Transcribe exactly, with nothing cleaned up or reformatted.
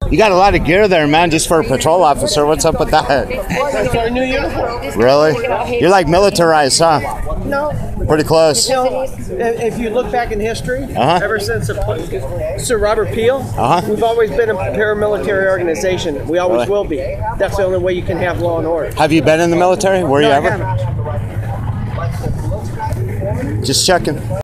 You got a lot of gear there, man, just for a patrol officer. What's up with that? That's our new uniform. Really? You're like militarized, huh? No. Pretty close. You know, if you look back in history, uh-huh. ever since Sir Robert Peel, uh-huh. we've always been a paramilitary organization. We always really? will be. That's the only way you can have law and order. Have you been in the military? Were no, you I ever? haven't. Just checking.